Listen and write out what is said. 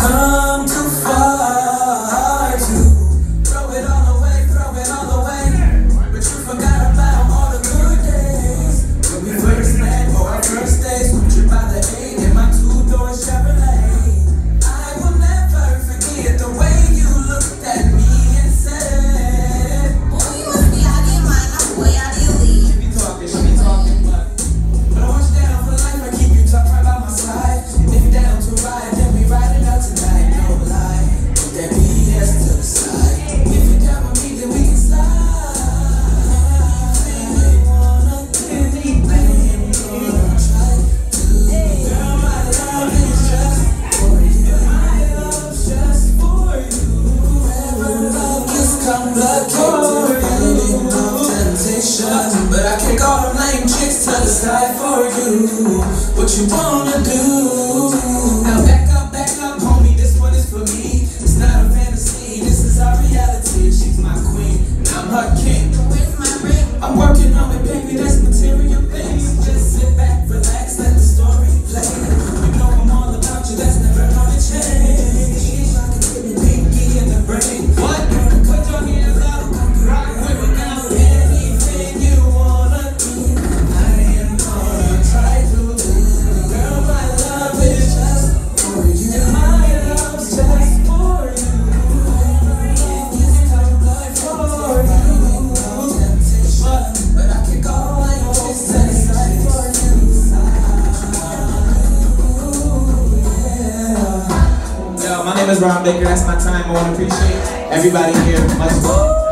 come too far to throw it all away, but you forgot about all the good days when we first met, or our first days, we tripped by the 8 in my 2-door Chevrolet. I will never forget the way you looked at me and said, boy, you must be out of your mind, I'm way out of your league. she be talking, but I want you down for life, I keep you tucked right by my side. If you're down to ride, then we ride it out tonight, no lie. Put that BS to the side. If you're down with me, then we can slide. Anything you wanna, anything you wanna try to. Girl, my love is just for you. My love's just for you. Whoever love is complicated, fighting off temptation. But I kick all them lame chicks to the side for you. What you wanna do? Now back up, homie, this one is for me. It's not a fantasy, this is our reality. She's my queen, and I'm her king. Where's my ring? I'm working on it, baby, that's material things. Just sit back, relax, let the story play. You know I'm all about you, that's never gonna change. I can get me pinky in the brain. What? Put your hands up, rock with me now. Anything you wanna do, I am gonna try to. Girl, my love is just for you. And my love's just for you. It's come like for you. Temptation, but I kick all my chicks to the side for you. Yeah. Yo, my name is Ron Baker. That's my time. I want to appreciate everybody here. Much love.